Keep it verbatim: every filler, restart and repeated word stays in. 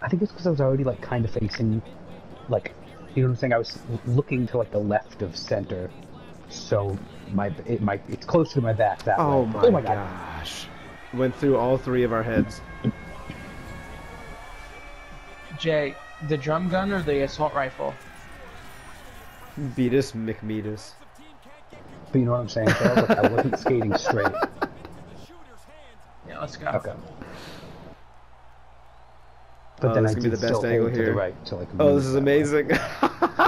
I think it's because I was already like kind of facing, like, you know what I'm saying. I was looking to like the left of center, so my it might it's closer to my back that Oh way. my, Oh my god! gosh! Went through all three of our heads. Jay, the drum gun or the assault rifle? Beatus McMeatus. But you know what I'm saying? So like, I wasn't skating straight. Yeah, let's go. Okay. But Oh, then this I is gonna be did the best still angle hold to here. the right, so like. Oh, this is amazing.